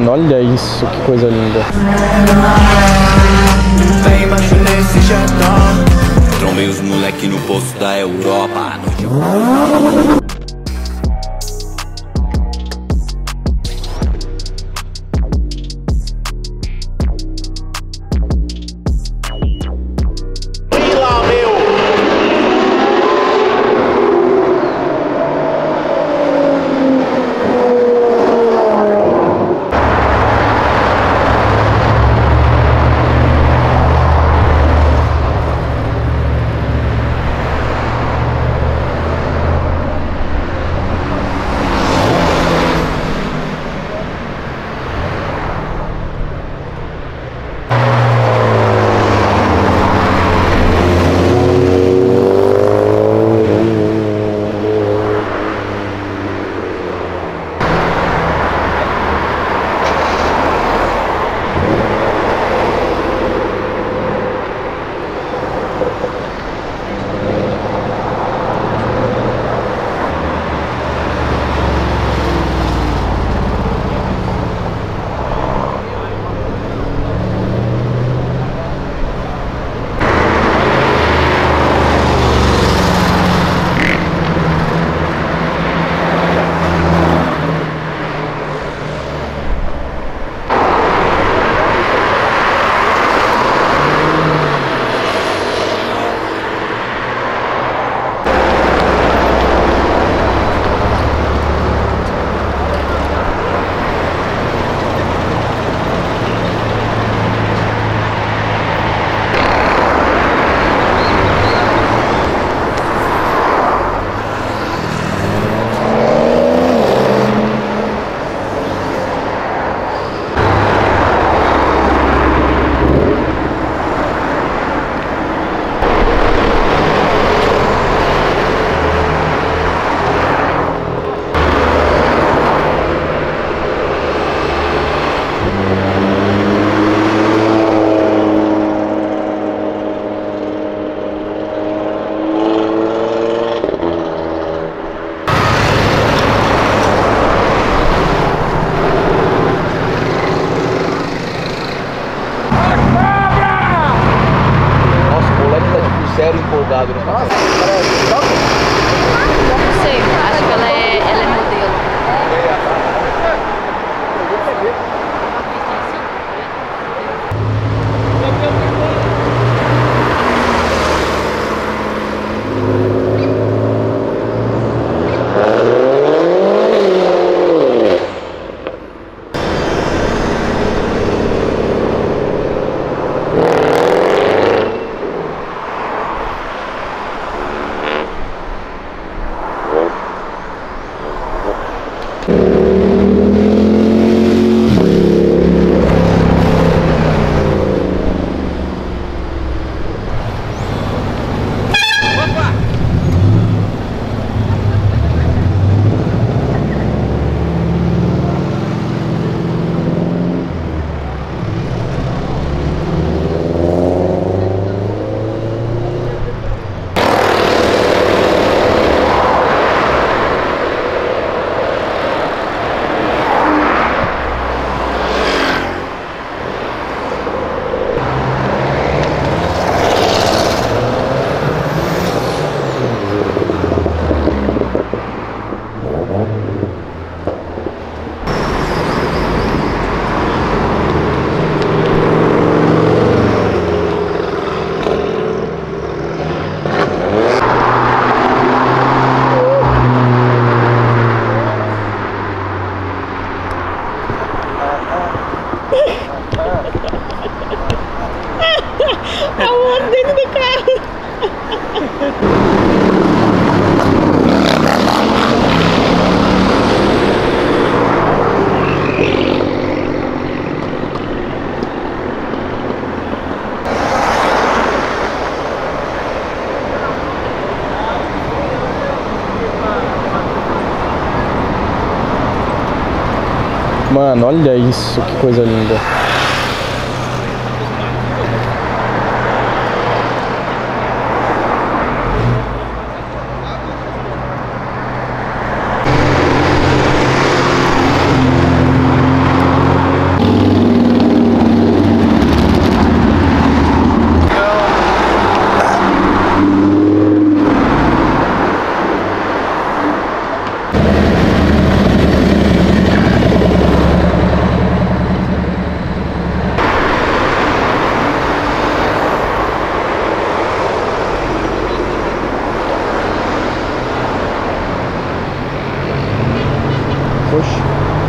Mano, olha isso, que coisa linda. Trombei os moleque no posto da Europa. Empolgado, né? Nossa, não sei, acho que ela é modelo. Amor dentro do carro. Mano, olha isso, que coisa linda. roxo.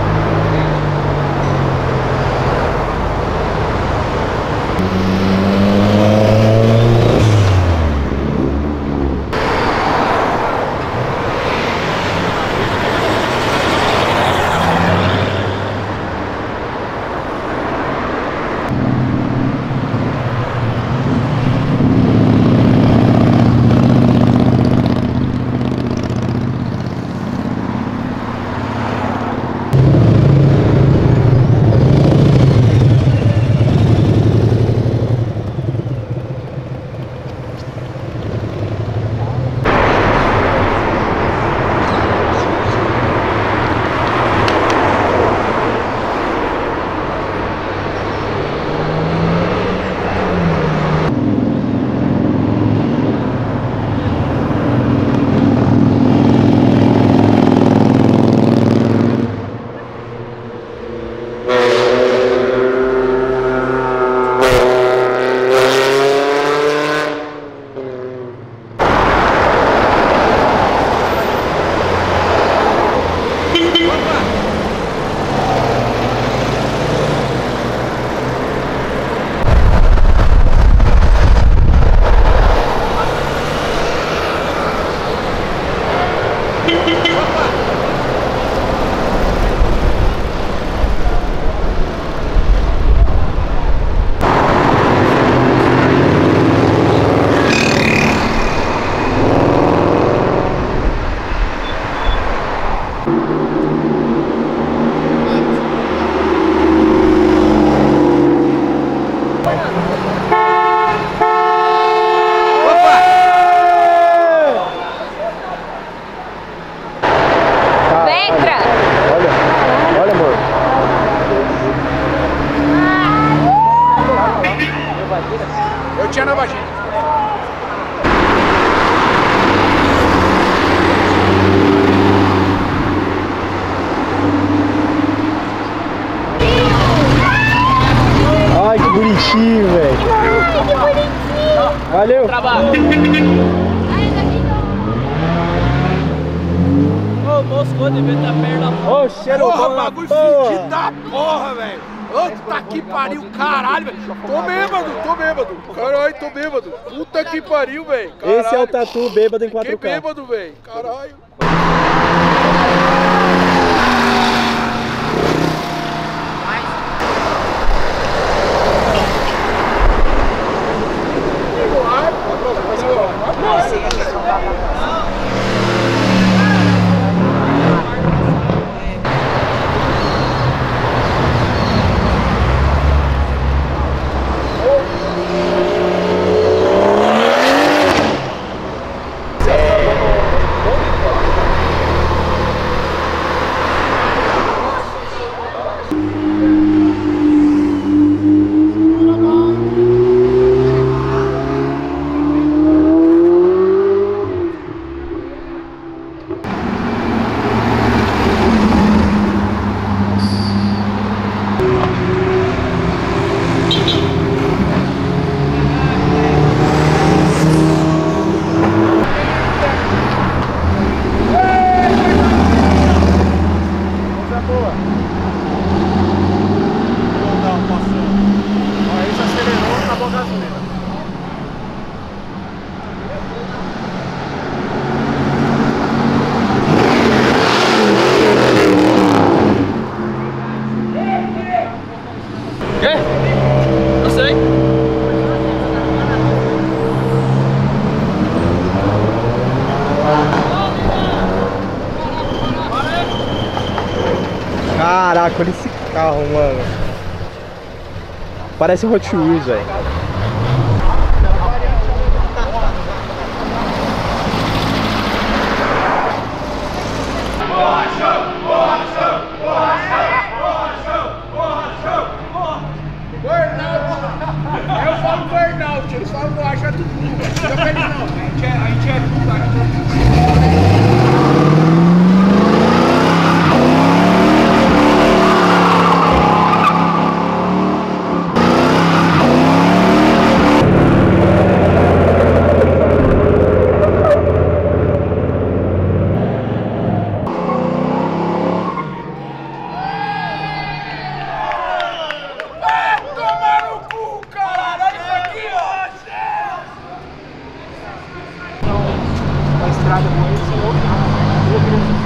Eu tinha na vagina. Ai, que bonitinho, velho. Ai, que bonitinho. Valeu. Trabalho. Ô, moscou, devia estar perto da porra. Ô, cheiro Porra, bom, bagulho porra. fedido da porra, velho. Puta que pariu, caralho, velho. Tô bêbado. Caralho, tô bêbado. Puta que pariu, velho. Esse é o tatu bêbado em 4K. Que bêbado, velho. Caralho. Não sei. Caraca, olha esse carro, mano. Parece um Hot Wheels, velho. Eu falo burnout, eles falam borracha tudo. Não, a gente é tudo. pegada com eles são outras.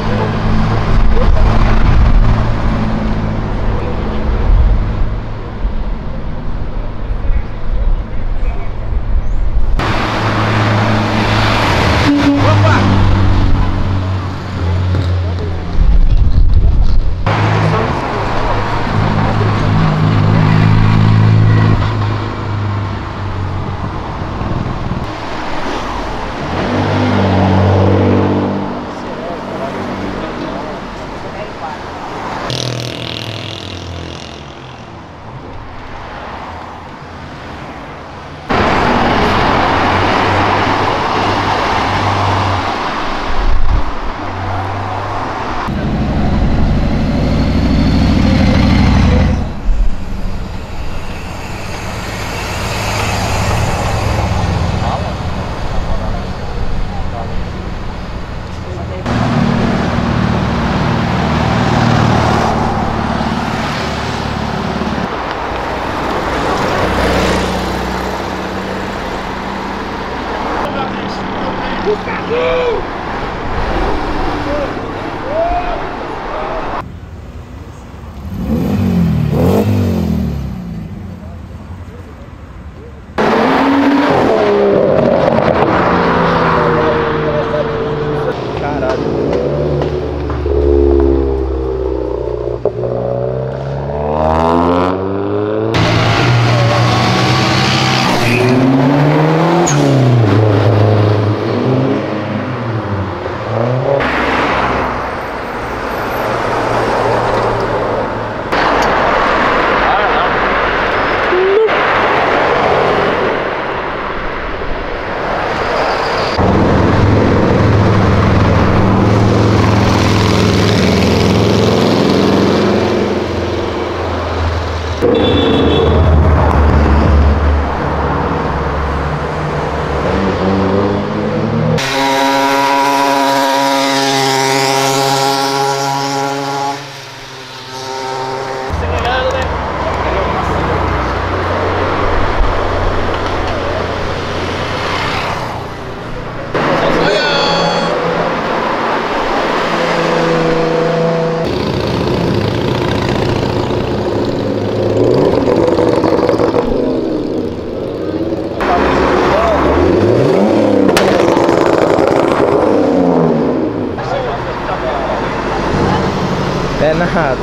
É nada.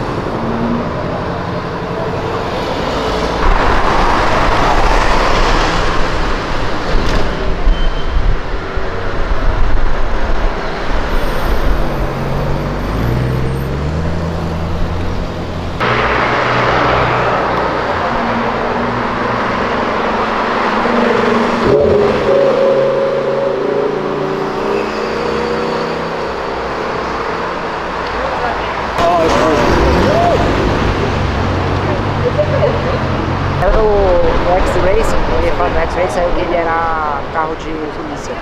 No X-Racing, ele ia falar do X-Racing, ele era carro de polícia.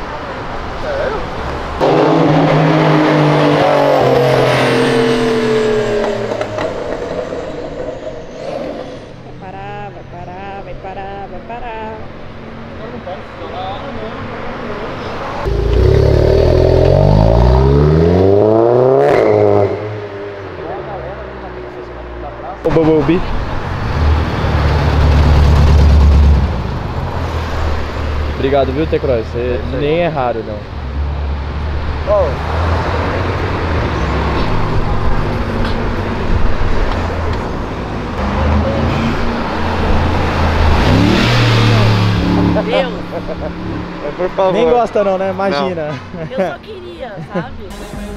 Vai parar, vai parar, vai parar, vai parar. O Bumblebee. Obrigado, viu, T-Cross? Você nem é raro, não. Deus, Por favor. Nem gosta não, né? Imagina. eu só queria, sabe?